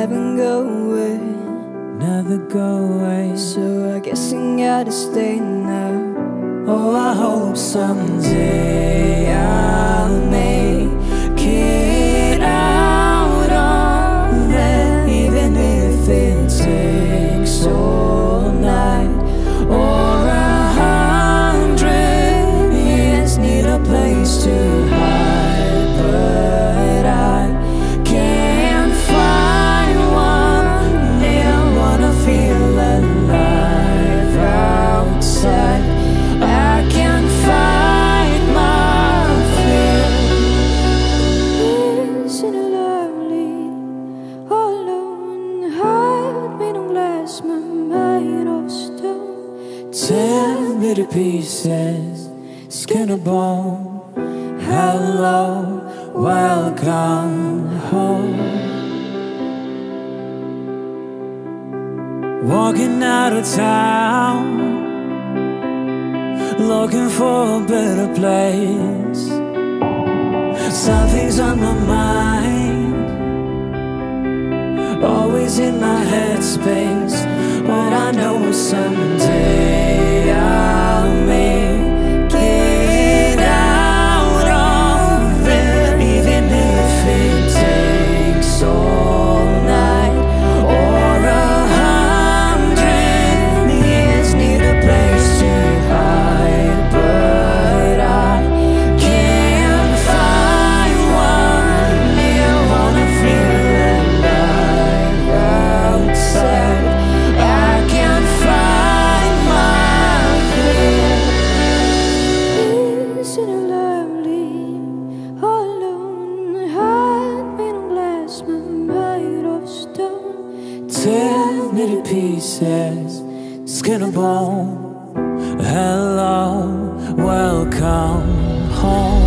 never go away, never go away. so I guess I gotta stay now. Oh, I hope someday I'll make it out of there, even if it takes all night or 100 years. Need a place to hide, but I can't find one. Never wanna feel alive outside. I can't fight my fear. Isn't it lovely, all alone, heart made of glass, my mind of stone. Tear me to pieces, skin and bone. Hello, welcome home. Walking out of town, looking for a better place. Something's on my mind, always in my headspace. But I know someday I'll make it out of there, even if it takes all night or 100 years. Need a place to hide, but I can't find one. Never wanna feel alive outside. I can't find my fear. Isn't it lovely, all alone, heart made of glass, my mind of stone. Tear me to pieces, skin and bone. Hello, welcome home.